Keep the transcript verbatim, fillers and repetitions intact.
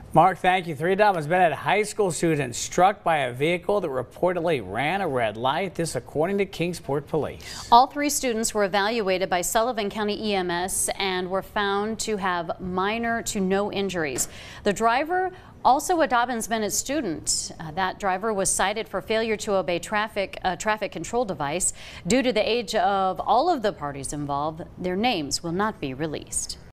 Mark, thank you. Three Dobyns-Bennett High School students struck by a vehicle that reportedly ran a red light. This according to Kingsport Police. All three students were evaluated by Sullivan County E M S and were found to have minor to no injuries. The driver, also a Dobyns-Bennett student, uh, that driver was cited for failure to obey traffic uh, traffic control device. Due to the age of all of the parties involved, their names will not be released.